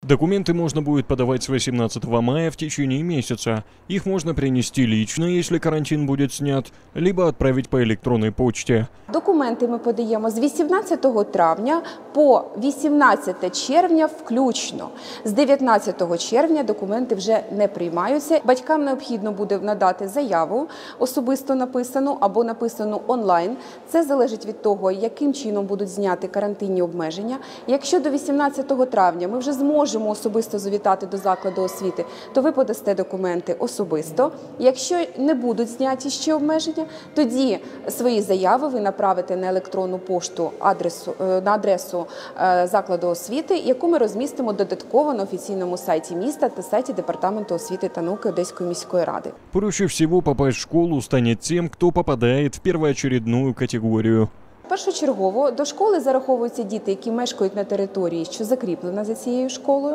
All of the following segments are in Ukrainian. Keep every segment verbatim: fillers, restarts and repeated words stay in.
Документы можно будет подавать с восемнадцатого мая в течение месяца. Их можно принести лично, если карантин будет снят, либо отправить по электронной почте. Документи ми подаємо з вісімнадцятого травня по вісімнадцяте червня включно. З дев'ятнадцятого червня документи вже не приймаються. Батькам необхідно буде надати заяву, особисто написану або написану онлайн. Це залежить від того, яким чином будуть зняти карантинні обмеження. Якщо до вісімнадцятого травня ми вже зможемо особисто завітати до закладу освіти, то ви подасте документи особисто. Якщо не будуть зняті ще обмеження, тоді свої заяви ви направите на електронну пошту адресу, на адресу закладу освіти, яку ми розмістимо додатково на офіційному сайті міста та сайті Департаменту освіти та науки Одеської міської ради. Проще всего попасть в школу станет тем, кто попадает в первоочередную категорию. Першочергово до школи зараховуються діти, які мешкають на території, що закріплена за цією школою.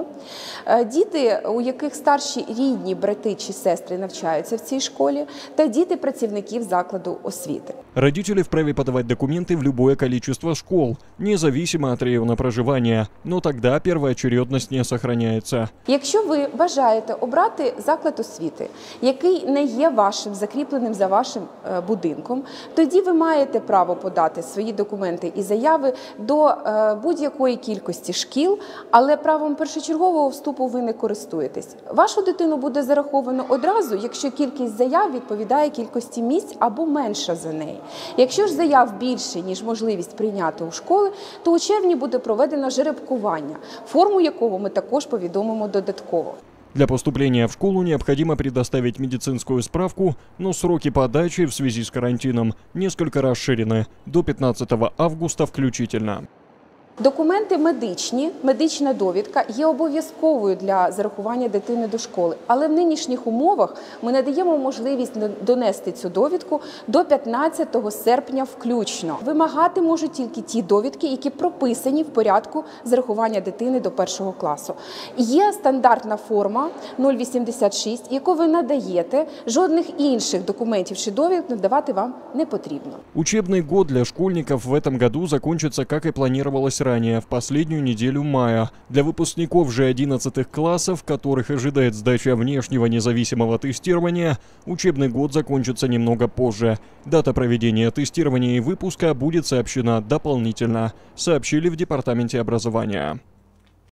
Діти, у яких старші рідні, брати чи сестри навчаються в цій школі, та діти працівників закладу освіти. Родители вправе подавать документы в любое количество школ, независимо от района проживания, но тогда первоочередность не сохраняется. Якщо ви бажаєте обрати заклад освіти, який не є вашим, закріпленим за вашим будинком, тоді ви маєте право подати свої документи і заяви до будь-якої кількості шкіл, але правом першочергового вступу ви не користуєтесь. Вашу дитину буде зараховано одразу, якщо кількість заяв відповідає кількості місць або менша за неї. Якщо ж заяв більше, ніж можливість прийняти у школи, то у червні буде проведено жеребкування, форму якого ми також повідомимо додатково. Для поступления в школу необходимо предоставить медицинскую справку, но сроки подачи в связи с карантином несколько расширены – до пятнадцатого августа включительно. Документи медичні, медична довідка є обов'язковою для зарахування дитини до школи. Але в нинішніх умовах ми надаємо можливість донести цю довідку до п'ятнадцятого серпня включно. Вимагати можуть тільки ті довідки, які прописані в порядку зарахування дитини до першого класу. Є стандартна форма нуль вісімдесят шість, яку ви надаєте, жодних інших документів чи довідок надавати вам не потрібно. Учебный год для школьников в этом году закончится, как и планировалось ранее, в последнюю неделю мая. Для выпускников же одиннадцатых классов, которых ожидает сдача внешнего независимого тестирования, учебный год закончится немного позже. Дата проведения тестирования и выпуска будет сообщена дополнительно, сообщили в Департаменте образования.